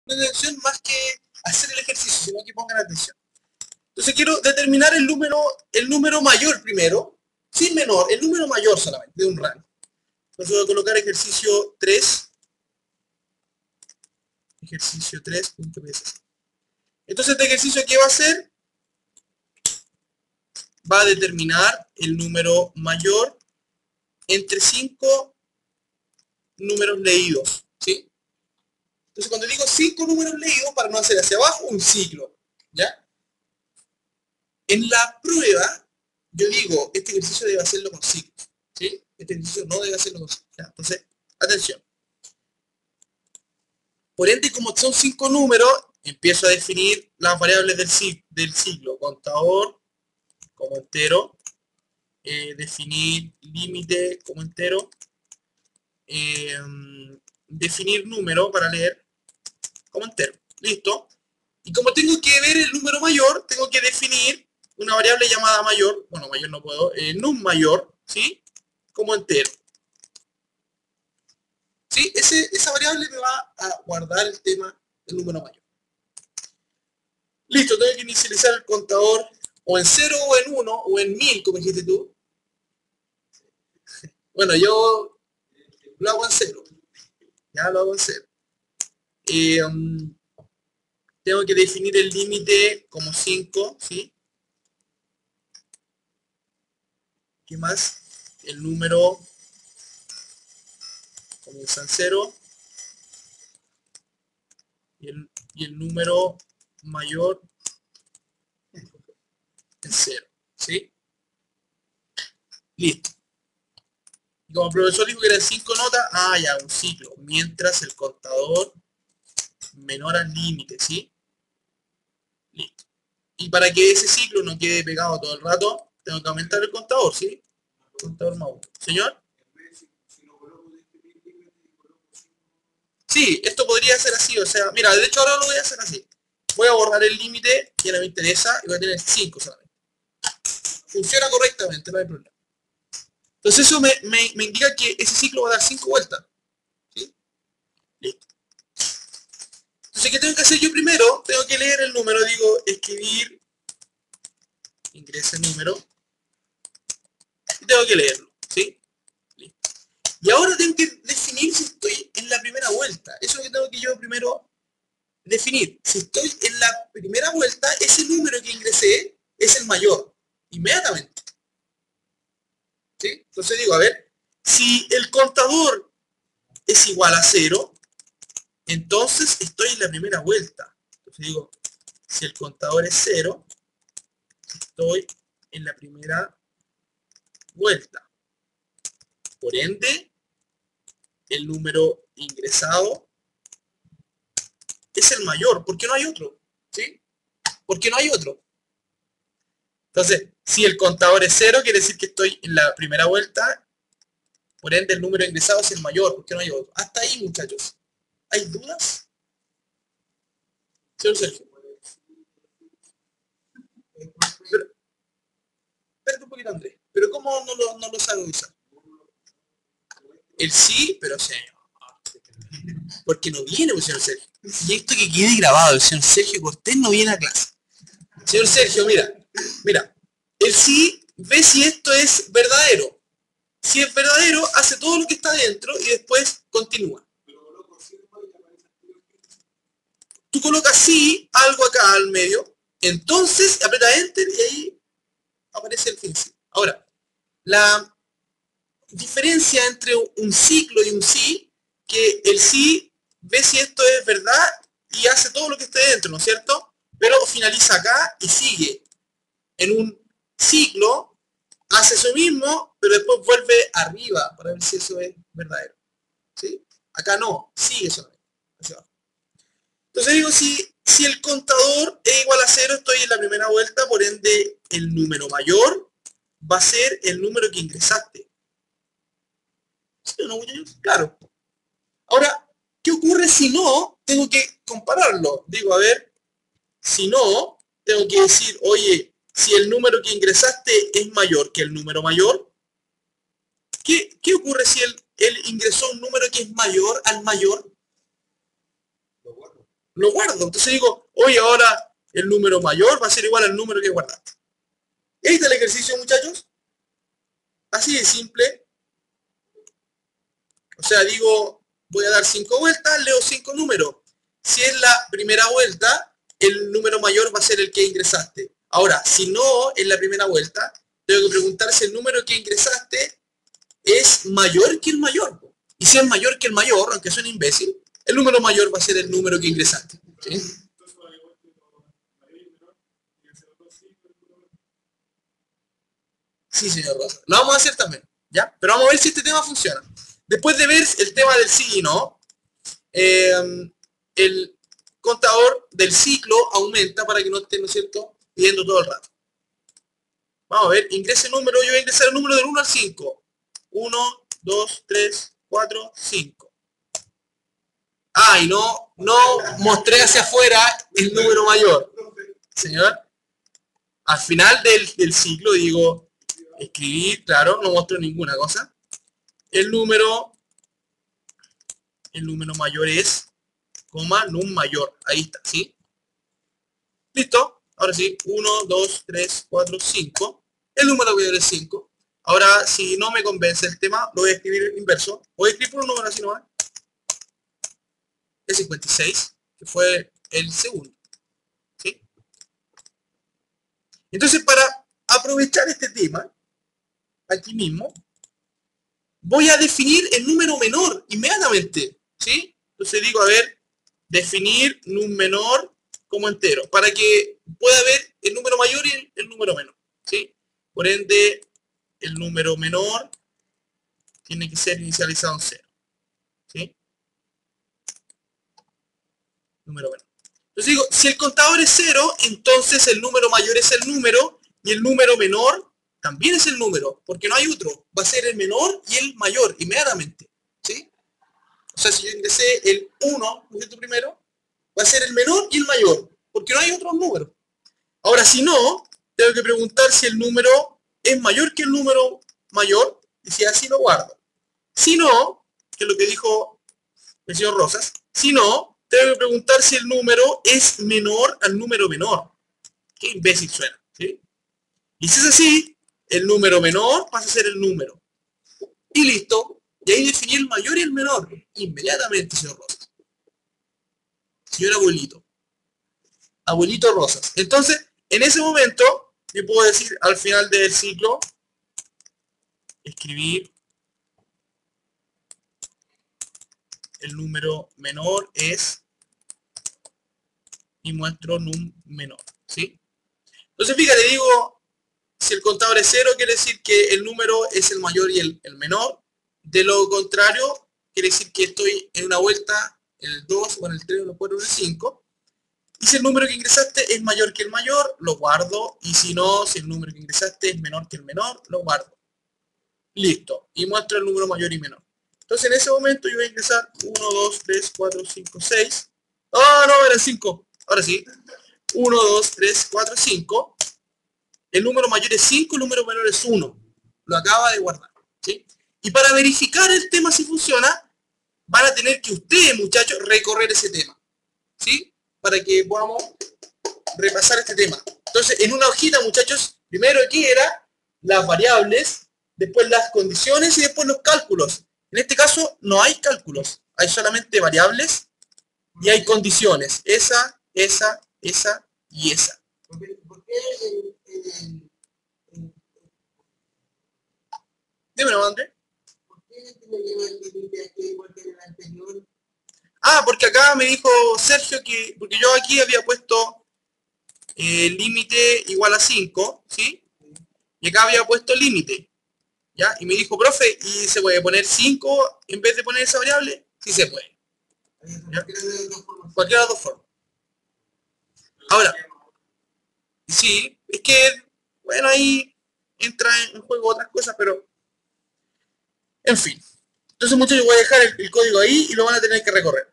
atención más que hacer el ejercicio, sino que pongan atención. Entonces quiero determinar el número mayor primero, sin menor, el número mayor solamente, de un rango. Entonces voy a colocar ejercicio 3. Ejercicio 3.pss. Entonces este ejercicio, ¿qué va a hacer? Va a determinar el número mayor entre 5 números leídos, ¿sí? Entonces cuando digo 5 números leídos, para no hacer hacia abajo, un ciclo, ¿ya? En la prueba, yo digo, este ejercicio debe hacerlo con ciclos, ¿sí? Este ejercicio no debe hacerlo con ciclos. ¿Ya? Entonces, atención. Por ende, como son 5 números, empiezo a definir las variables del ciclo. Contador como entero, definir límite como entero, definir número para leer como entero. ¿Listo? Y como tengo que ver el número mayor, tengo que definir una variable llamada mayor, bueno, mayor no puedo, num mayor, ¿sí? Como entero. ¿Sí? Esa variable me va a guardar el tema del número mayor. Listo, tengo que inicializar el contador o en 0 o en 1 o en 1000, como dijiste tú. Bueno, yo lo hago en 0. Ya lo hago en 0. Tengo que definir el límite como 5, ¿sí? ¿Qué más? El número comienza en 0 y el número mayor en 0, ¿sí? Listo. Y como el profesor dijo que eran 5 notas, ya, un ciclo, mientras el contador menor al límite, ¿sí? Listo. Y para que ese ciclo no quede pegado todo el rato, tengo que aumentar el contador, ¿sí? Contador más 1. ¿Señor? Sí, esto podría ser así, o sea, mira, de hecho ahora lo voy a hacer así. Voy a borrar el límite que no me interesa y voy a tener 5 solamente. Funciona correctamente, no hay problema. Entonces eso me indica que ese ciclo va a dar 5 vueltas. ¿Sí? Listo. Entonces, ¿qué tengo que hacer yo primero? Tengo que leer el número, digo, escribir, ingresa el número, y tengo que leerlo, ¿sí? Listo. Y ahora tengo que definir si estoy en la primera vuelta. Eso es lo que tengo que yo primero definir. Si estoy en la primera vuelta, ese número que ingresé es el mayor, inmediatamente. ¿Sí? Entonces digo, a ver, si el contador es igual a 0, entonces estoy en la primera vuelta. Entonces digo, si el contador es 0, estoy en la primera vuelta. Por ende, el número ingresado es el mayor, porque no hay otro. ¿Sí? Porque no hay otro. Entonces, si el contador es 0, quiere decir que estoy en la primera vuelta. Por ende, el número ingresado es el mayor, porque no hay otro. Hasta ahí, muchachos. ¿Hay dudas? Señor Sergio. Pero, espérate un poquito, Andrés. ¿Pero cómo no lo sabe usar? El sí, pero señor. Porque no viene, pues, señor Sergio. Y esto que quede grabado, el señor Sergio Cortés no viene a clase. Señor Sergio, mira. El sí ve si esto es verdadero. Si es verdadero, hace todo lo que está dentro y después continúa. Tú colocas sí, algo acá al medio, entonces aprieta Enter y ahí aparece el fin. Ahora, la diferencia entre un ciclo y un sí, que el sí ve si esto es verdad y hace todo lo que esté dentro, ¿no es cierto? Pero finaliza acá y sigue. En un ciclo hace eso mismo, pero después vuelve arriba para ver si eso es verdadero. ¿Sí? Acá no, sigue solamente. Hacia abajo. Entonces digo, si el contador es igual a 0, estoy en la primera vuelta, por ende el número mayor va a ser el número que ingresaste. ¿Sí o no, muchachos? Claro. Ahora, ¿qué ocurre si no? Tengo que compararlo. Digo, a ver, si no, tengo que decir, oye, si el número que ingresaste es mayor que el número mayor, ¿qué ocurre si él ingresó un número que es mayor al mayor? lo guardo. Entonces digo, oye, ahora el número mayor va a ser igual al número que guardaste. Ahí está el ejercicio, muchachos. Así de simple. O sea, digo, voy a dar 5 vueltas, leo 5 números. Si es la primera vuelta, el número mayor va a ser el que ingresaste. Ahora, si no es la primera vuelta, tengo que preguntar si el número que ingresaste es mayor que el mayor. Y si es mayor que el mayor, aunque suene imbécil, el número mayor va a ser el número que ingresaste. ¿Sí? Sí, señor Rosa. Lo vamos a hacer también, ¿ya? Pero vamos a ver si este tema funciona. Después de ver el tema del sí y no, el contador del ciclo aumenta para que no esté, ¿no es cierto?, pidiendo todo el rato. Vamos a ver, ingrese el número, yo voy a ingresar el número del 1 al 5. 1, 2, 3, 4, 5. Ah, y no mostré hacia afuera el número mayor. Señor, al final del ciclo digo, escribir, claro, no muestro ninguna cosa. El número mayor es, coma, num mayor. Ahí está, ¿sí? Listo. Ahora sí, 1, 2, 3, 4, 5. El número mayor es 5. Ahora, si no me convence el tema, lo voy a escribir inverso. Voy a escribir por un número así nomás. Es 56, que fue el segundo. ¿Sí? Entonces, para aprovechar este tema, aquí mismo, voy a definir el número menor inmediatamente. ¿Sí? Entonces digo, a ver, definir num menor como entero, para que pueda ver el número mayor y el número menor. ¿Sí? Por ende, el número menor tiene que ser inicializado en 0. ¿Sí? Número menor. Entonces digo, si el contador es 0, entonces el número mayor es el número y el número menor también es el número, porque no hay otro. Va a ser el menor y el mayor inmediatamente. ¿Sí? O sea, si yo ingresé el 1, ¿no es cierto? Primero, va a ser el menor y el mayor, porque no hay otros números. Ahora, si no, tengo que preguntar si el número es mayor que el número mayor, y si así lo guardo. Si no, que es lo que dijo el señor Rosas, si no, tengo que preguntar si el número es menor al número menor. Qué imbécil suena, ¿sí? Y si es así, el número menor pasa a ser el número. Y listo. Y ahí definí el mayor y el menor. Inmediatamente, señor Rosas. Señor abuelito. Abuelito Rosas. Entonces, en ese momento, yo puedo decir al final del ciclo, escribir el número menor es y muestro num menor. ¿Sí? Entonces, fíjate, digo, si el contador es 0, quiere decir que el número es el mayor y el menor. De lo contrario, quiere decir que estoy en una vuelta, en el 2, o en el 3, o en el 4, o en el 5. Y si el número que ingresaste es mayor que el mayor, lo guardo. Y si no, si el número que ingresaste es menor que el menor, lo guardo. Listo. Y muestro el número mayor y menor. Entonces en ese momento yo voy a ingresar 1, 2, 3, 4, 5, 6. ¡Ah, no! Eran 5. Ahora sí. 1, 2, 3, 4, 5. El número mayor es 5, el número menor es 1. Lo acaba de guardar. ¿Sí? Y para verificar el tema si funciona, van a tener que ustedes, muchachos, recorrer ese tema. ¿Sí? Para que podamos repasar este tema. Entonces, en una hojita, muchachos, primero aquí era las variables, después las condiciones y después los cálculos. En este caso no hay cálculos, hay solamente variables y hay condiciones. Esa y esa. ¿Por qué Dímelo, André. ¿por qué me lleva el límite aquí igual que en el anterior? Ah, porque acá me dijo Sergio que, porque yo aquí había puesto límite igual a 5, ¿sí? Y acá había puesto límite, ¿ya? Y me dijo, profe, ¿y se puede poner 5 en vez de poner esa variable? Sí se puede. ¿Ya? Cualquiera de las dos formas. Ahora, sí, es que, bueno, ahí entra en juego otras cosas, pero, en fin. Entonces, muchachos, voy a dejar el código ahí y lo van a tener que recorrer.